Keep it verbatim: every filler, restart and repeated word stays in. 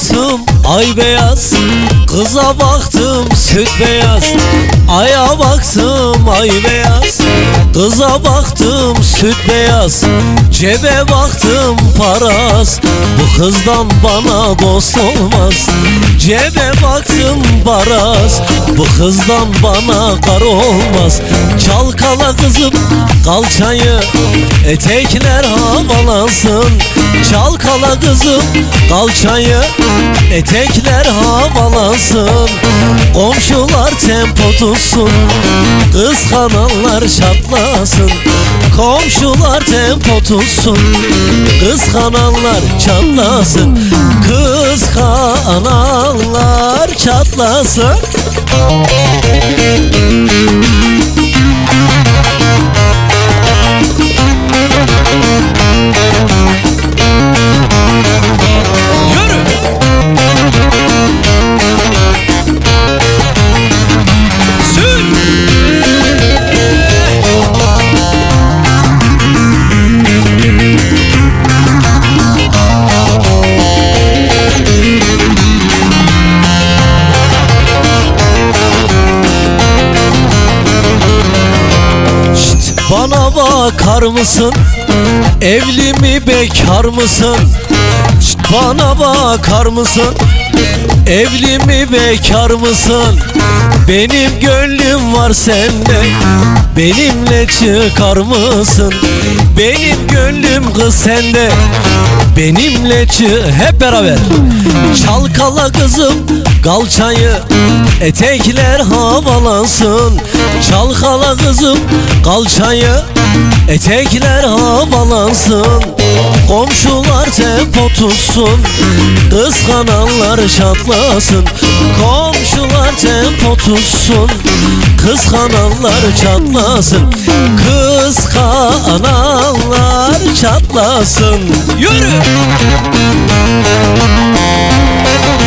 baktım ay beyaz, kıza baktım süt beyaz. Aya baktım ay beyaz, kıza baktım süt beyaz. Cebe baktım paraz, bu kızdan bana dost olmaz. Cebe baktım paraz, bu kızdan bana kar olmaz. Çalkala kızım kalçayı, etekler havalansın. Çalkala kızım kalçayı, etekler havalansın. Komşular tempo tutsun, kıskananlar çatlasın. Komşular tempo tutsun, kıskananlar çatlasın. Kıskananlar çatlasın. Bana bakar mısın? Evli mi bekar mısın? Şşt, bana bakar mısın? Evli mi bekar mısın? Benim gönlüm var sende, benimle çıkar mısın? Benim gönlüm kız sende, benimle çık. Hep beraber. Çalkala kızım kalçayı, etekler havalansın. Çalkala kızım kalçayı, etekler havalansın. Komşular tempo tutsun, kıskananlar çatlasın. Komşular tempo tutsun, kıskananlar çatlasın. Kıskananlar çatlasın. Yürü!